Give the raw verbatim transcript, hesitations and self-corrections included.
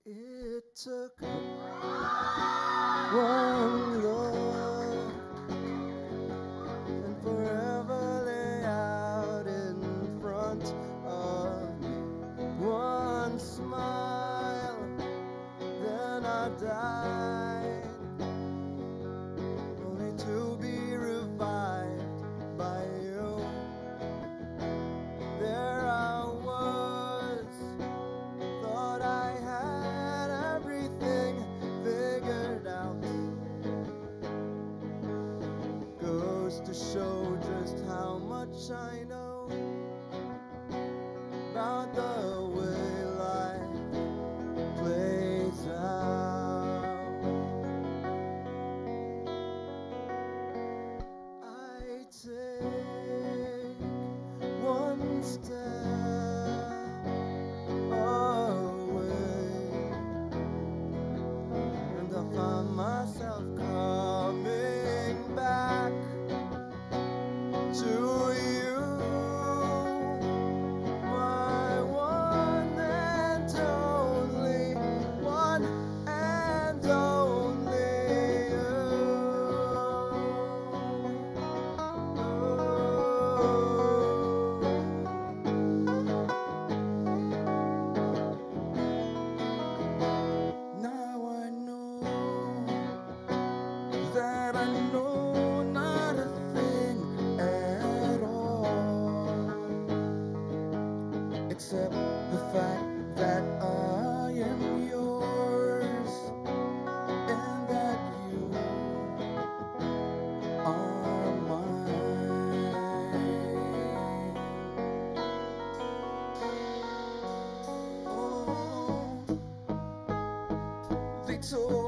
It took one look and forever lay out in front of me. One smile, then I died, only to be revived by you. There I was, thought I had everything figured out. Goes to show just how much I know about the way life plays out. I take one step away, and I find myself coming back to you, my one and only, one and only you. Now I know that I know not a thing at all, except the fact that I am yours and that you are mine. Oh, they told